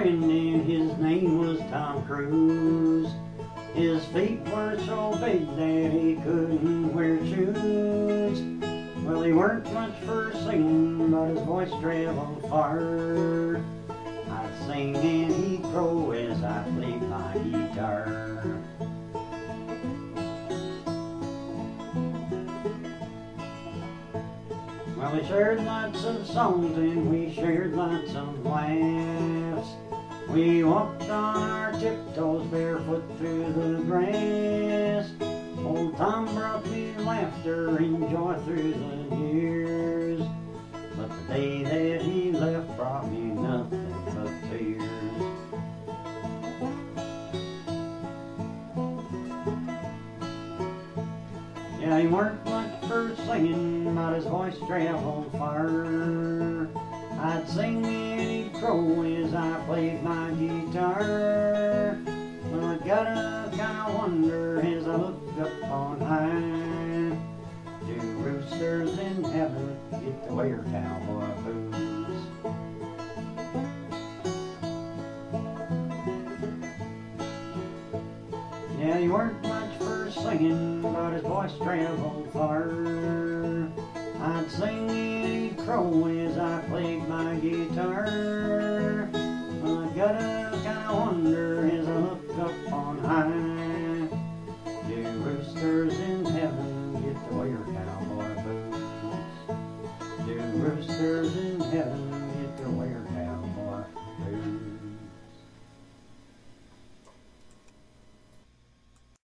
friend and his name was Tom Cruise. His feet were so big that he couldn't wear shoes. Well, he weren't much for singing, but his voice traveled far. I'd sing and he'd crow as I played my guitar. Well, we shared lots of songs and we shared lots of laughs. We walked on our tiptoes barefoot through the grass. Old Tom brought me laughter and joy through the years. But the day that he left brought me nothing but tears. Yeah, he weren't much for singing, but his voice traveled far. I'd sing and he'd crow as I played my guitar. Well, I gotta kinda wonder as I look up on high, do roosters in heaven get to wear cowboy boots? Yeah, he weren't much for singing, but his voice traveled far. I'd sing and he'd crow as I played my guitar. Well, I gotta